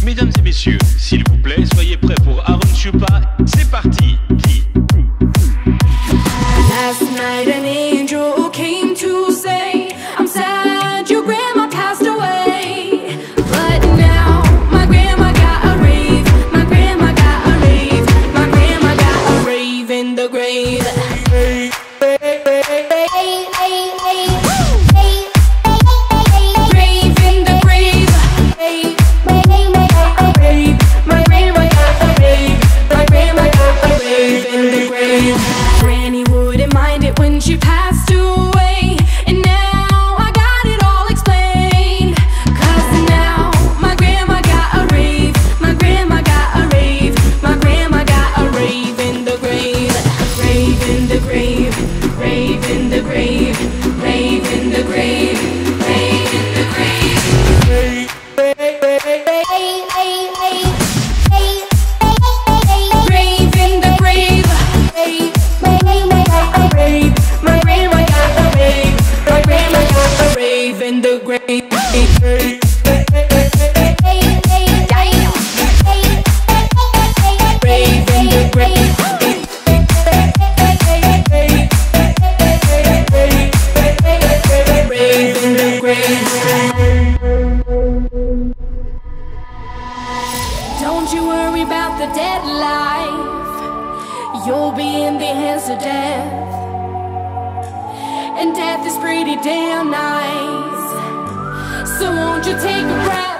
Mesdames et messieurs, s'il vous plaît, soyez prêts pour Aaron Chupa. C'est parti. Last night an angel came to say, I'm sad your grandma passed away. But now my grandma got a rave. My grandma got a rave. My grandma got a rave in the grave. Granny wouldn't mind it when she passed away, and now I got it all explained. 'Cause now my grandma got a rave. My grandma got a rave. My grandma got a rave in the grave. Rave in the grave. Rave in the grave. Rave in the grave. Rave in the grave. Rave in the grave. My grandma got a rave. My grandma got a rave in the grave. Rave in the grave. Rave in the grave. Don't you worry about the dead life. You'll be in the hands of death. And death is pretty damn nice. So won't you take a breath?